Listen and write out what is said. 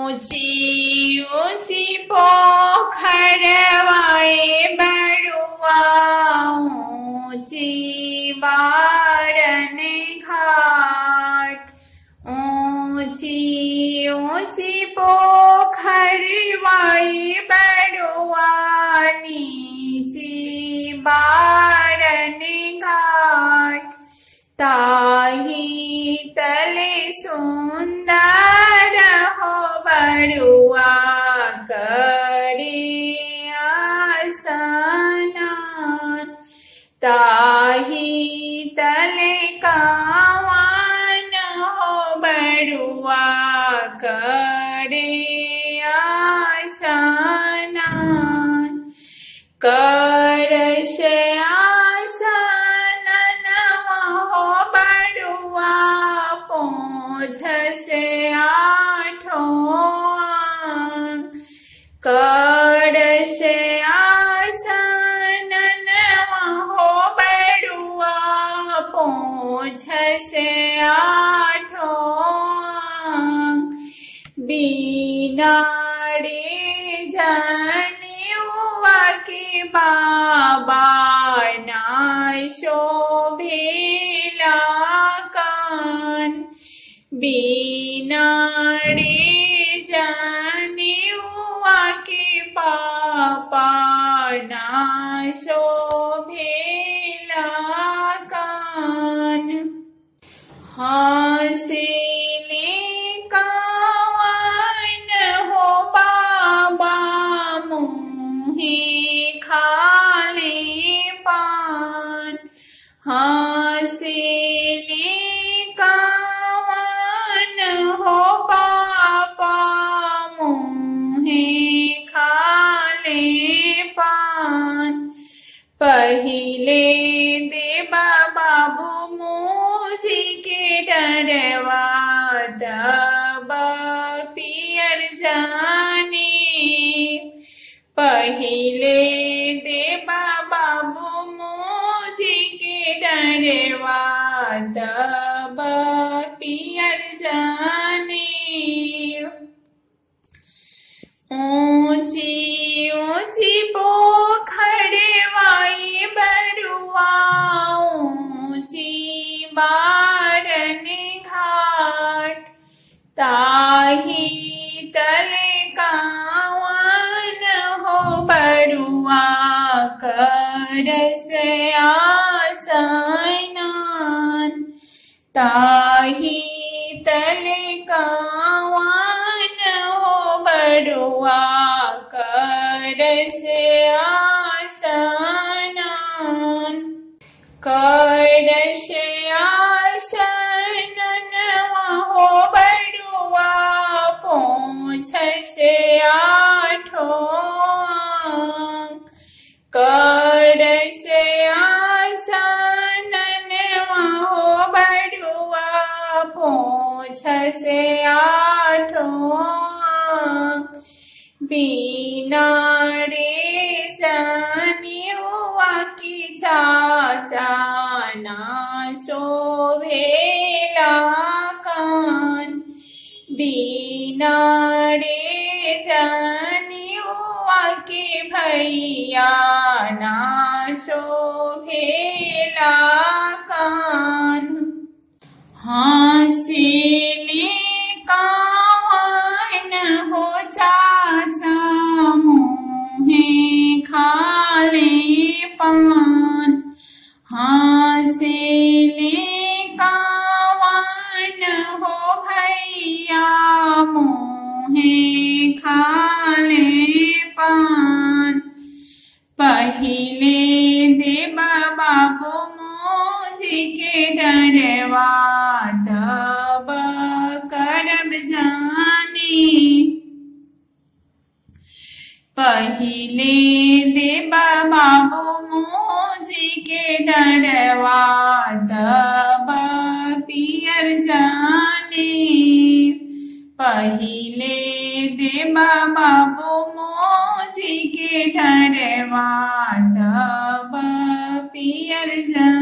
ऊंची ऊंची पोखरवाए बरुआ ऊंची बारन घाट ऊंची ऊंची पोखरवाए बरुआ नीची बारन घाट ताही तले सुंदर हो बरुआ करे आसनान ताही तले कावन हो बरुआ करे आसनान करश पोंछ से आठों करश आसन हो बरुआ पोंछ से आठों बीना रे जनियुआ के बाबा ना शोभेला कान बीना रे जनियुआ के पापा ना शोभेला कान हासिले कावन हो बाबा मुँहे खाले पान हासिले कावन हो बाबा मुँहे खाले पान पहिले देबा बाबू मुझी के डरवा तब पियर जाने पहिले देबा बाबू मुझी के डरवा तब पियर जाने ऊंची ऊंची पोखरवाए बरुआ ऊंची बारन घाट ताही तले कावन हो बरुआ करस आसनान ताही तले कावन हो बरुआ करस आसनान करस आसनन हो बरुआ पोंछ से आठों करस आसनन हो बरुआ पोंछ से आठों बीना रे जनियुआ की चाचा ना शोभेला कान बीना रे जनियुआ के भैया ना शोभेला कान हासिले कावन हो चाचा मुँहे खाले पान हासिले कावन हो भैया मुँहे खाले पान पहिले देबा बाबू मुझी के डरवा तब करब जाने पहिले देबा बाबू मुझी के डरवा तब पियर जाने पहिले देबा बाबू मुझी के डरवा तब पियर जाने